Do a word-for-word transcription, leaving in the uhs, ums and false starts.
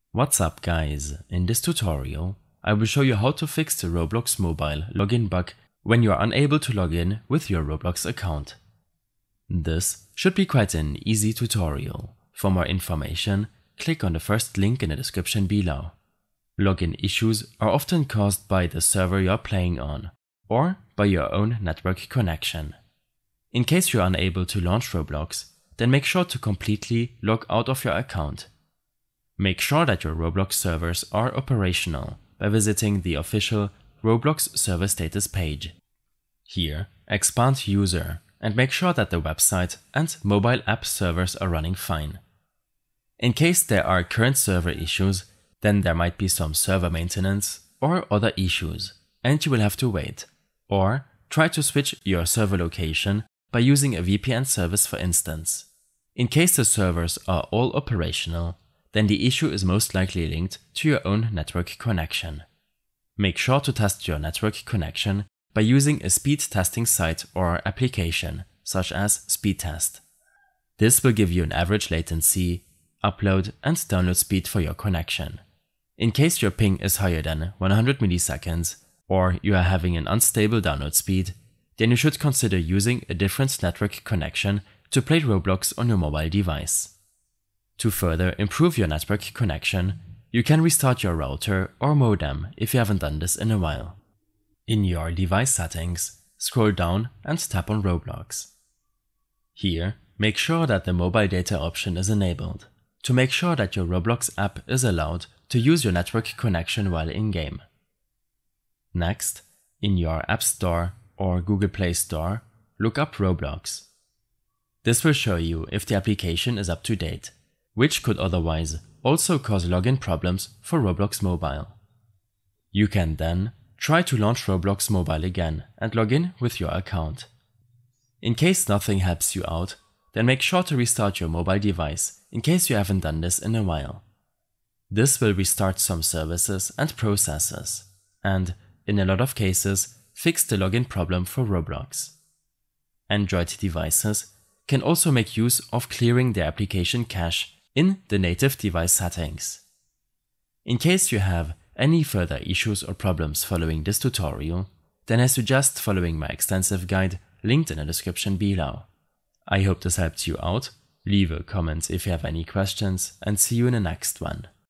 What's up guys, in this tutorial I will show you how to fix the Roblox mobile login bug when you are unable to log in with your Roblox account. This should be quite an easy tutorial. For more information, click on the first link in the description below. Login issues are often caused by the server you are playing on, or by your own network connection. In case you are unable to launch Roblox, then make sure to completely log out of your account. Make sure that your Roblox servers are operational by visiting the official Roblox server status page. Here, expand user and make sure that the website and mobile app servers are running fine. In case there are current server issues, then there might be some server maintenance or other issues, and you will have to wait, or try to switch your server location by using a V P N service for instance. In case the servers are all operational, then the issue is most likely linked to your own network connection. Make sure to test your network connection by using a speed testing site or application, such as Speedtest. This will give you an average latency, upload and download speed for your connection. In case your ping is higher than one hundred milliseconds, or you are having an unstable download speed, then you should consider using a different network connection to play Roblox on your mobile device. To further improve your network connection, you can restart your router or modem if you haven't done this in a while. In your device settings, scroll down and tap on Roblox. Here, make sure that the mobile data option is enabled, to make sure that your Roblox app is allowed to use your network connection while in-game. Next, in your App Store or Google Play Store, look up Roblox. This will show you if the application is up to date, which could otherwise also cause login problems for Roblox Mobile. You can then try to launch Roblox Mobile again and log in with your account. In case nothing helps you out, then make sure to restart your mobile device in case you haven't done this in a while. This will restart some services and processes, and, in a lot of cases, fix the login problem for Roblox. Android devices can also make use of clearing their application cache in the native device settings. In case you have any further issues or problems following this tutorial, then I suggest following my extensive guide linked in the description below. I hope this helped you out. Leave a comment if you have any questions and see you in the next one.